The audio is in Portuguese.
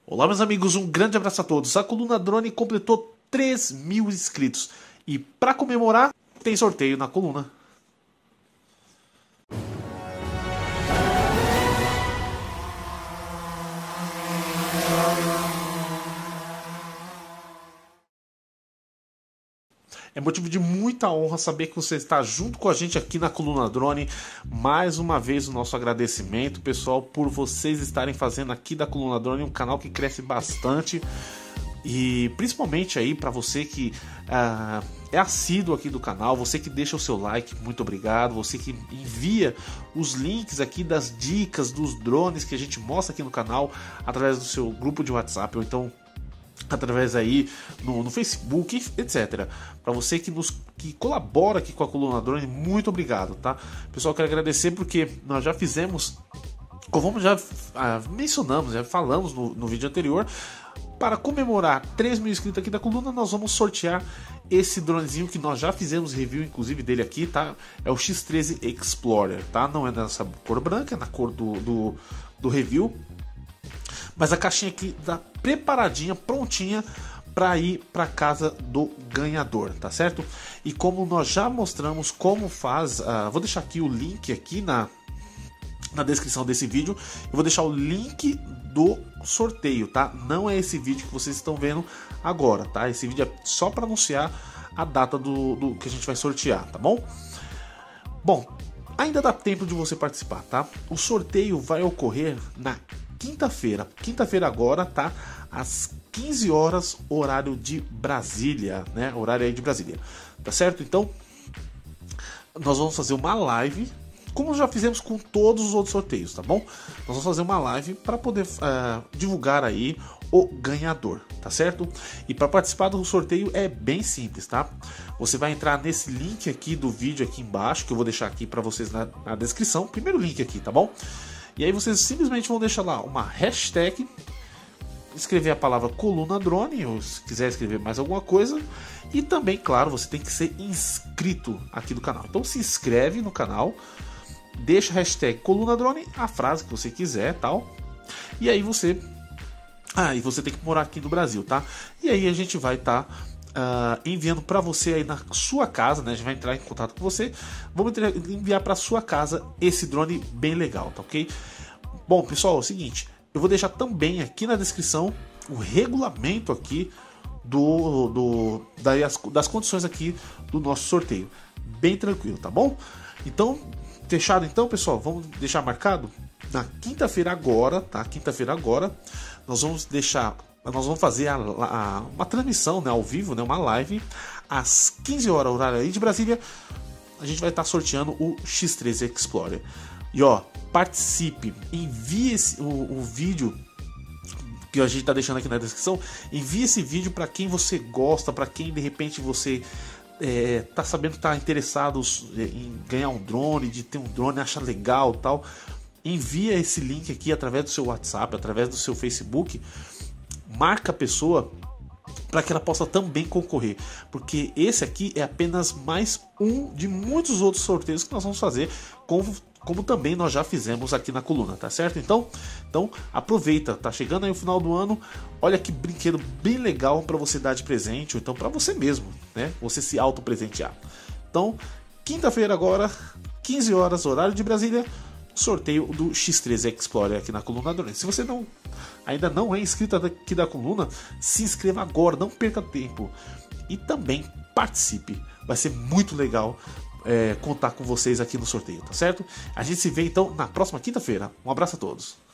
Olá, meus amigos, um grande abraço a todos. A Coluna Drone completou 3.000 inscritos e para comemorar tem sorteio na coluna. É motivo de muita honra saber que você está junto com a gente aqui na Coluna Drone. Mais uma vez o nosso agradecimento, pessoal, por vocês estarem fazendo aqui da Coluna Drone um canal que cresce bastante. E principalmente aí para você que é assíduo aqui do canal, você que deixa o seu like, muito obrigado. Você que envia os links aqui das dicas dos drones que a gente mostra aqui no canal através do seu grupo de WhatsApp ou então através aí no Facebook, etc. Para você que colabora aqui com a Coluna Drone, muito obrigado, tá? Pessoal, quero agradecer porque nós já fizemos, como já mencionamos, já falamos no vídeo anterior, para comemorar 3.000 inscritos aqui da coluna, nós vamos sortear esse dronezinho que nós já fizemos review, inclusive, dele aqui, tá? É o X13 Explorer, tá? Não é nessa cor branca, é na cor do review. Mas a caixinha aqui tá preparadinha, prontinha para ir para casa do ganhador, tá certo? E como nós já mostramos como faz, vou deixar aqui o link aqui na descrição desse vídeo. Eu vou deixar o link do sorteio, tá? Não é esse vídeo que vocês estão vendo agora, tá? Esse vídeo é só para anunciar a data do que a gente vai sortear, tá bom? Bom, ainda dá tempo de você participar, tá? O sorteio vai ocorrer na quinta-feira agora, tá? Às 15 horas, horário de Brasília, né? Horário aí de Brasília, tá certo? Então, nós vamos fazer uma live, como já fizemos com todos os outros sorteios, tá bom? Nós vamos fazer uma live para poder divulgar aí o ganhador, tá certo? E para participar do sorteio é bem simples, tá? Você vai entrar nesse link aqui do vídeo aqui embaixo, que eu vou deixar aqui para vocês na descrição, primeiro link aqui, tá bom? E aí vocês simplesmente vão deixar lá uma hashtag, escrever a palavra Coluna Drone, ou se quiser escrever mais alguma coisa. E também, claro, você tem que ser inscrito aqui do canal. Então se inscreve no canal, deixa a hashtag Coluna Drone, a frase que você quiser, tal. E aí você... e você tem que morar aqui no Brasil, tá? E aí a gente vai estar... enviando para você aí na sua casa, né? A gente vai entrar em contato com você. Vamos enviar para sua casa esse drone bem legal, tá ok? Bom, pessoal, é o seguinte, eu vou deixar também aqui na descrição o regulamento aqui das condições aqui do nosso sorteio. Bem tranquilo, tá bom? Então, fechado então, pessoal, vamos deixar marcado na quinta-feira agora, tá? Quinta-feira agora, nós vamos fazer uma transmissão, né, ao vivo, né, uma live, às 15 horas, horário aí de Brasília. A gente vai estar sorteando o X13 Explorer. E ó, participe, envie o vídeo que a gente está deixando aqui na descrição. Envie esse vídeo para quem você gosta, para quem de repente você tá sabendo que tá interessado em ganhar um drone, de ter um drone, acha legal, tal. Envia esse link aqui através do seu WhatsApp, através do seu Facebook. Marca a pessoa para que ela possa também concorrer, porque esse aqui é apenas mais um de muitos outros sorteios que nós vamos fazer, como também nós já fizemos aqui na coluna, tá certo? Então aproveita, tá chegando aí o final do ano, olha que brinquedo bem legal para você dar de presente, ou então para você mesmo, né? Você se auto-presentear. Então, quinta-feira agora, 15 horas, horário de Brasília, sorteio do X13 Explorer aqui na Coluna Drone. Se você ainda não é inscrito aqui da coluna, se inscreva agora, não perca tempo. E também participe. Vai ser muito legal contar com vocês aqui no sorteio, tá certo? A gente se vê então na próxima quinta-feira. Um abraço a todos.